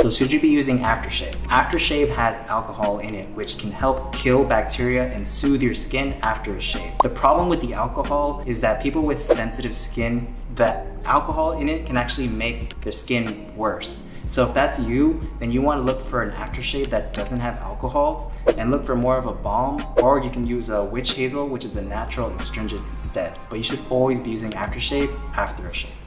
So should you be using aftershave? Aftershave has alcohol in it, which can help kill bacteria and soothe your skin after a shave. The problem with the alcohol is that people with sensitive skin, the alcohol in it can actually make their skin worse. So if that's you, then you want to look for an aftershave that doesn't have alcohol and look for more of a balm, or you can use a witch hazel, which is a natural astringent instead. But you should always be using aftershave after a shave.